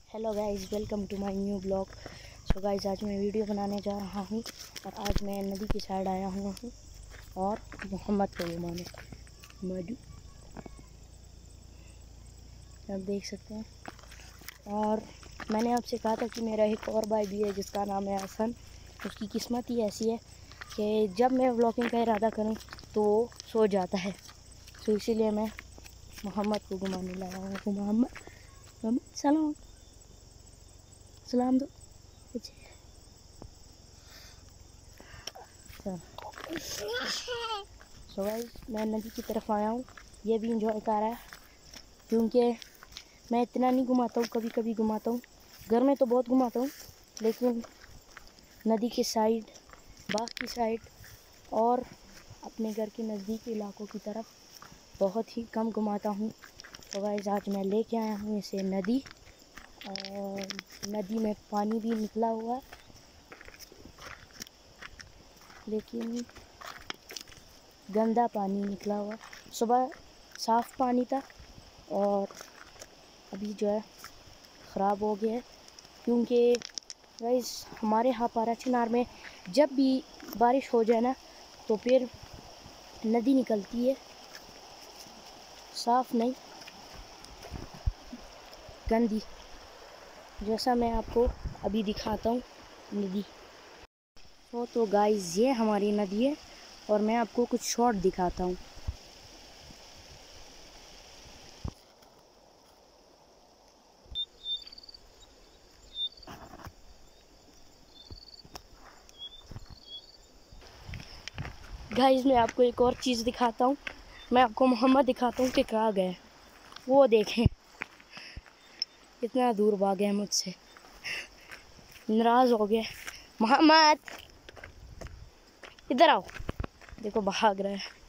Hello guys, welcome to my new blog. So guys, आज मैं video बनाने जा रहा हूँ और आज मैं नदी की साइड आया हुआ हूँ और मोहम्मद को घुमाने। मधु आप देख सकते हैं। और मैंने आपसे कहा था कि मेरा एक और भाई भी है जिसका नाम है हसन। उसकी किस्मत ही ऐसी है कि जब मैं व्लॉगिंग का इरादा करूँ तो वो सो जाता है। तो इसीलिए मैं मोहम्मद को घुमाने लाया हूँ। मोहम्मद सलाम दो। सो गाइस, मैं नदी की तरफ आया हूँ। ये भी इंजॉय कर रहा है क्योंकि मैं इतना नहीं घुमाता हूँ, कभी कभी घुमाता हूँ। घर में तो बहुत घुमाता हूँ, लेकिन नदी के साइड, बाग की साइड और अपने घर के नज़दीकी इलाकों की तरफ बहुत ही कम घुमाता हूँ। तो गाइस, आज मैं लेके आया हूँ इसे नदी, और नदी में पानी भी निकला हुआ है, लेकिन गंदा पानी निकला हुआ। सुबह साफ़ पानी था और अभी जो है ख़राब हो गया है, क्योंकि गाइस हमारे यहाँ पारा चिनार में जब भी बारिश हो जाए ना तो फिर नदी निकलती है, साफ़ नहीं, गंदी। जैसा मैं आपको अभी दिखाता हूँ नदी। तो गाइस, ये हमारी नदी है और मैं आपको कुछ शॉट दिखाता हूँ। गाइस, मैं आपको एक और चीज़ दिखाता हूँ। मैं आपको मोहम्मद दिखाता हूँ कि कहाँ गए। वो देखें, कितना दूर भागे हैं मुझसे, नाराज़ हो गए। मोहम्मद इधर आओ, देखो भाग रहा है।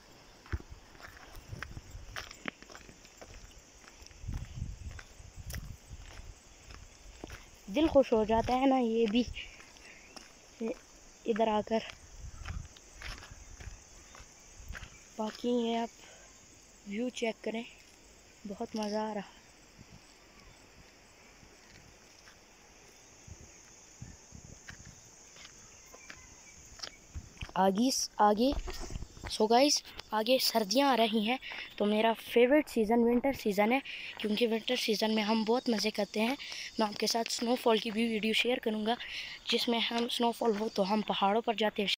दिल खुश हो जाता है ना ये भी इधर आकर। बाकी ये आप व्यू चेक करें, बहुत मज़ा आ रहा। आगे सो गाइस, आगे सर्दियाँ आ रही हैं, तो मेरा फेवरेट सीज़न विंटर सीज़न है, क्योंकि विंटर सीज़न में हम बहुत मज़े करते हैं। मैं आपके साथ स्नोफॉल की भी वीडियो शेयर करूंगा, जिसमें हम स्नोफॉल हो तो हम पहाड़ों पर जाते हैं